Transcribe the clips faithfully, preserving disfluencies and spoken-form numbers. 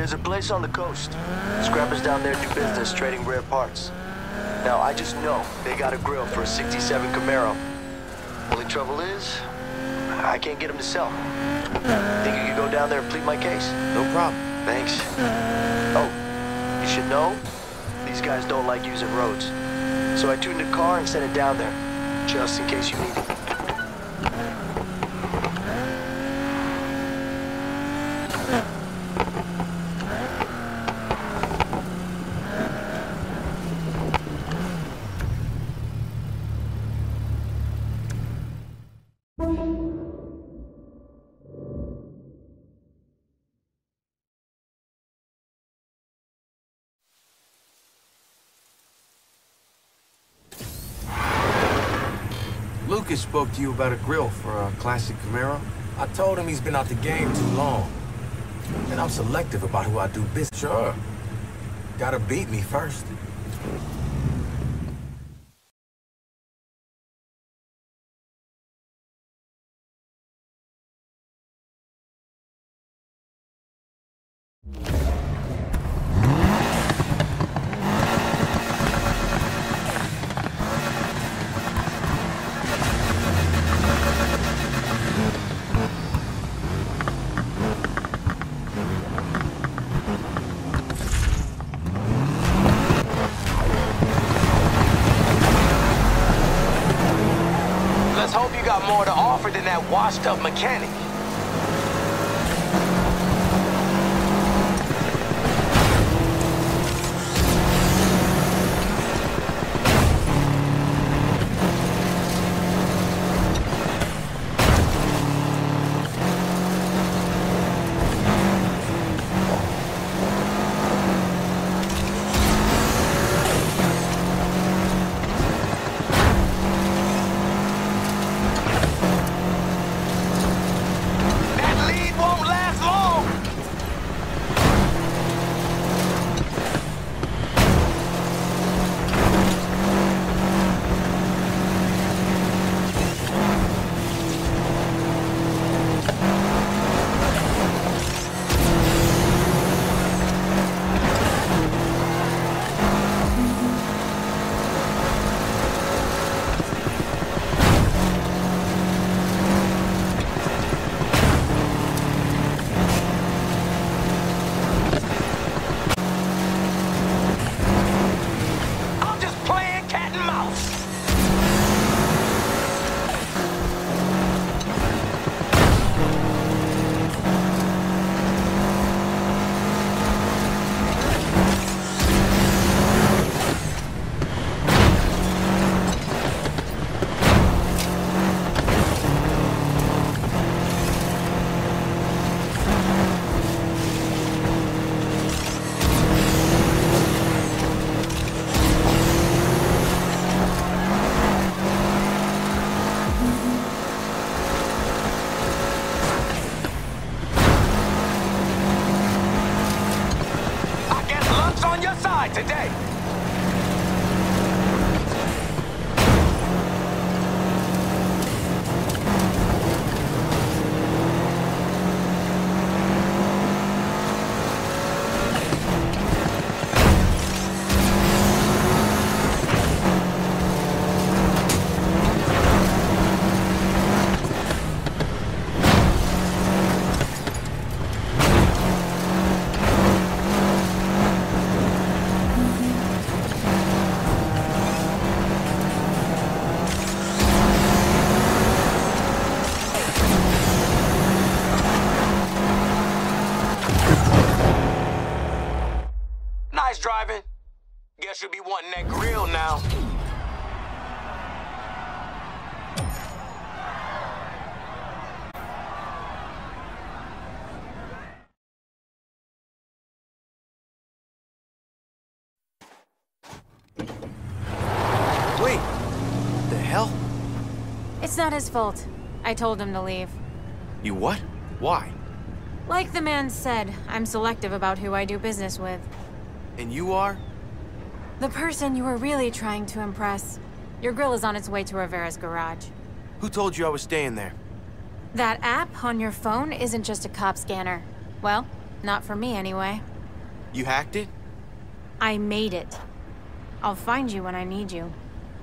There's a place on the coast. Scrappers down there do business trading rare parts. Now, I just know they got a grill for a sixty-seven Camaro. Only trouble is, I can't get them to sell. Think you could go down there and plead my case? No problem. Thanks. Oh, you should know, these guys don't like using roads. So I tuned the car and sent it down there, just in case you need it. Lucas spoke to you about a grill for a classic Camaro? I told him he's been out the game too long. And I'm selective about who I do business. Sure. Gotta beat me first. Let's hope you got more to offer than that washed-up mechanic. Today. Nice driving. Guess you'll be wanting that grill now. Wait, what the hell? It's not his fault. I told him to leave. You what? Why? Like the man said, I'm selective about who I do business with. And you are? The person you were really trying to impress. Your grill is on its way to Rivera's garage. Who told you I was staying there? That app on your phone isn't just a cop scanner. Well, not for me anyway. You hacked it? I made it. I'll find you when I need you.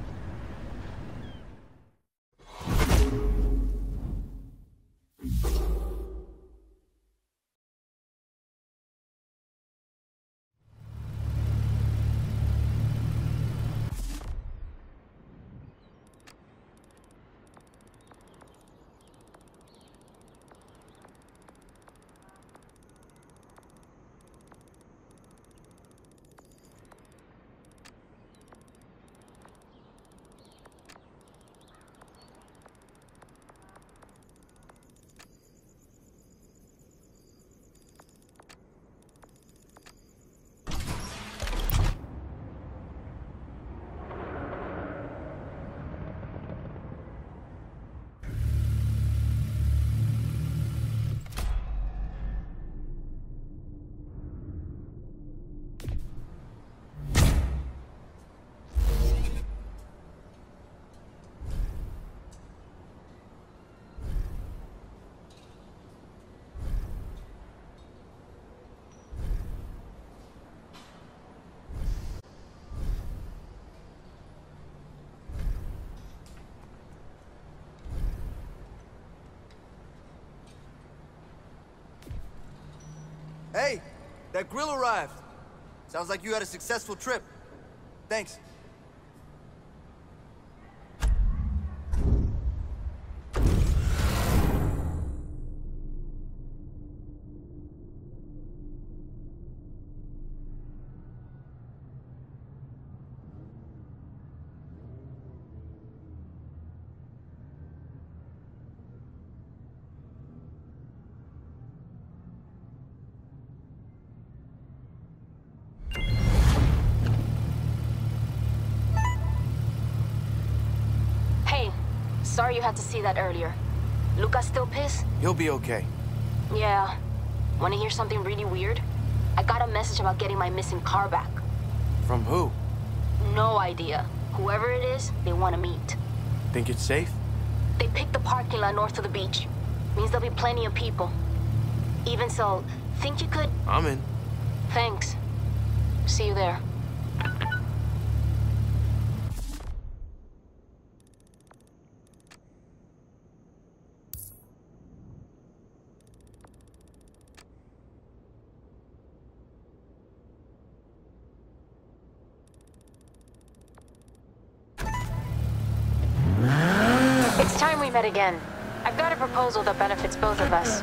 Hey, that grill arrived. Sounds like you had a successful trip. Thanks. Sorry you had to see that earlier. Lucas still pissed? He'll be okay. Yeah. Wanna hear something really weird? I got a message about getting my missing car back. From who? No idea. Whoever it is, they want to meet. Think it's safe? They picked the parking lot north of the beach. Means there'll be plenty of people. Even so, think you could... I'm in. Thanks. See you there. It's time we met again. I've got a proposal that benefits both of us.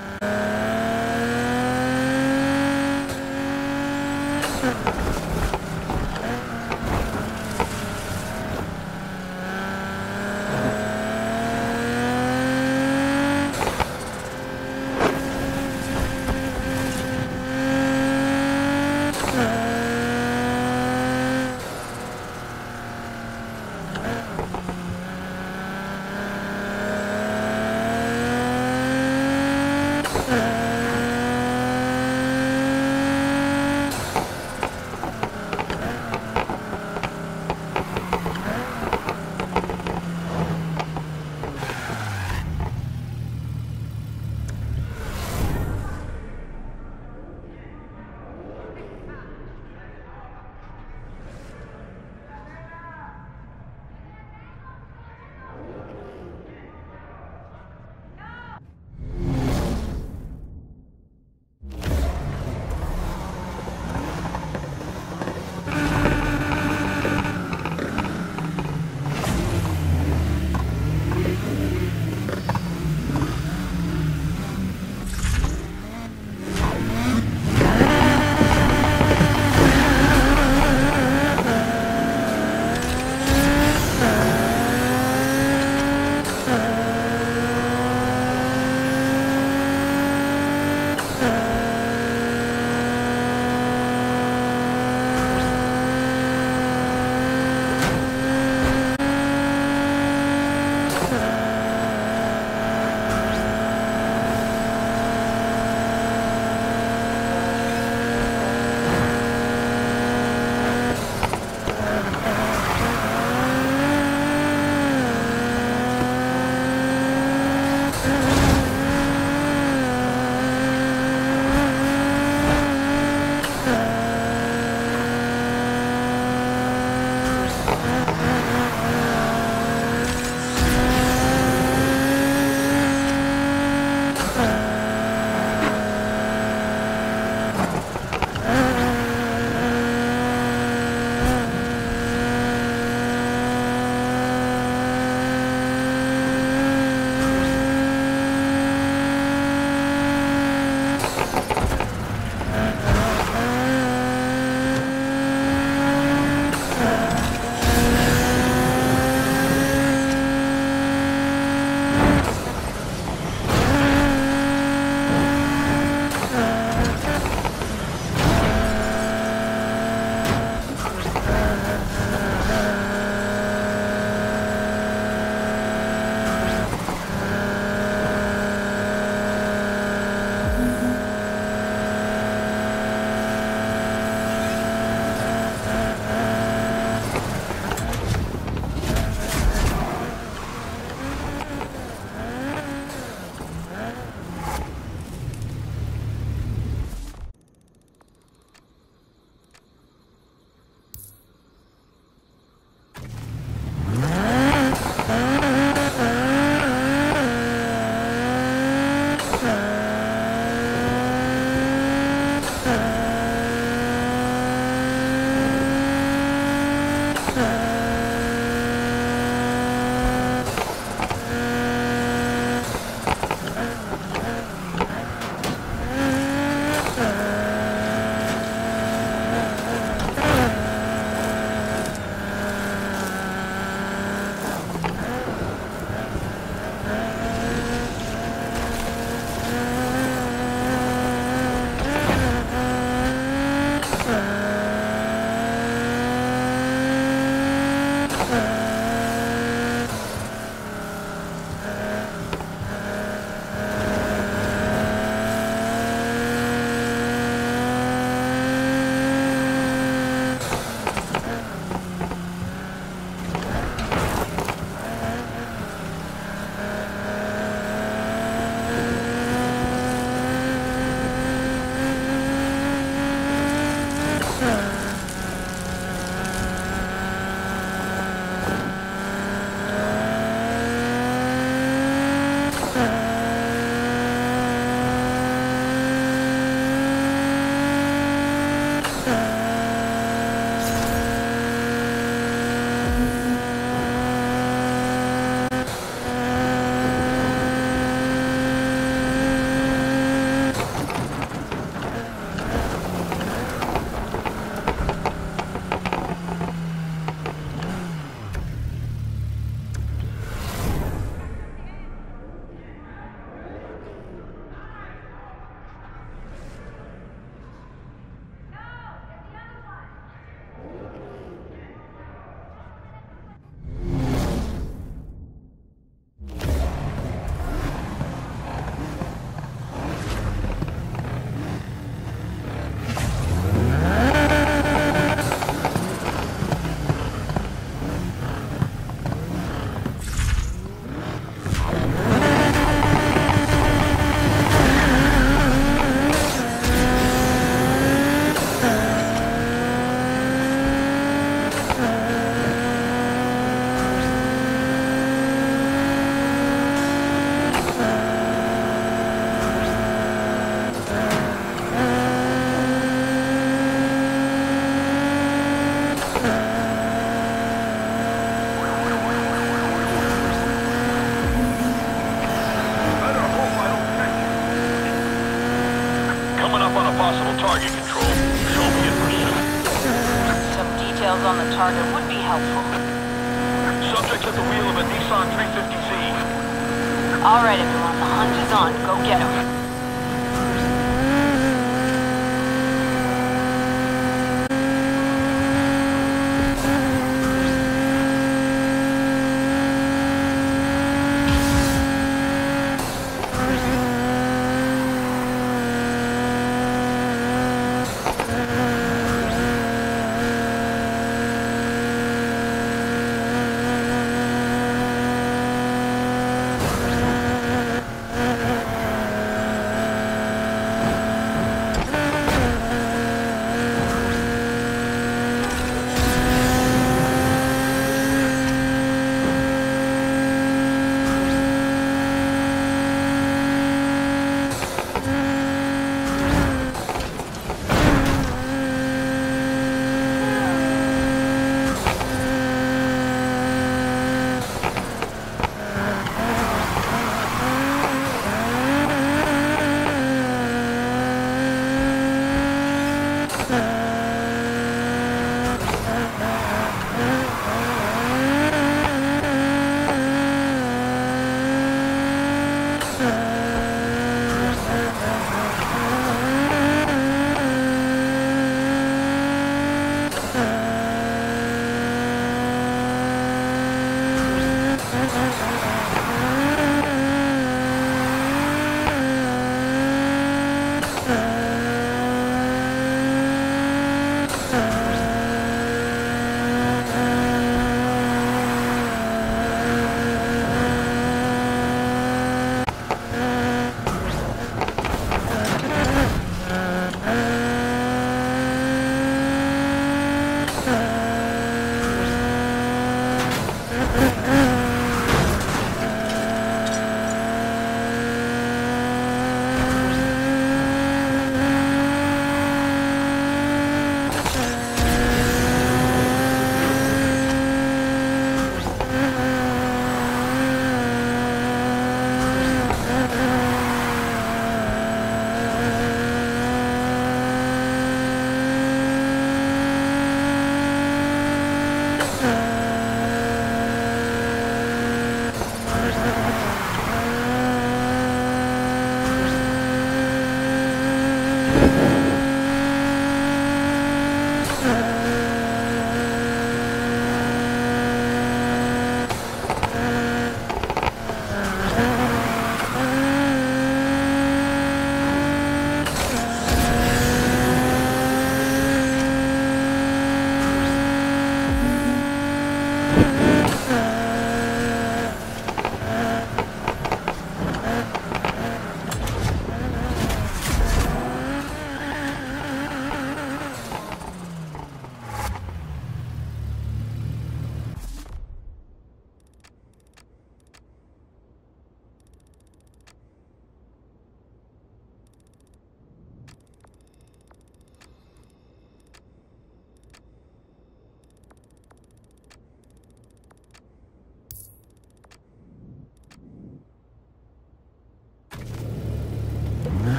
On the target would be helpful. Subject's at the wheel of a Nissan three fifty Z. All right, everyone, the hunt is on. Go get him.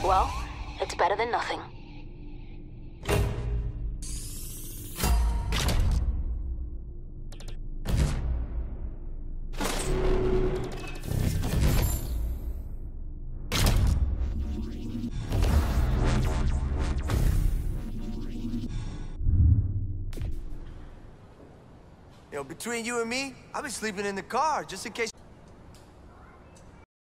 Well, it's better than nothing. You know, between you and me, I've been sleeping in the car just in case.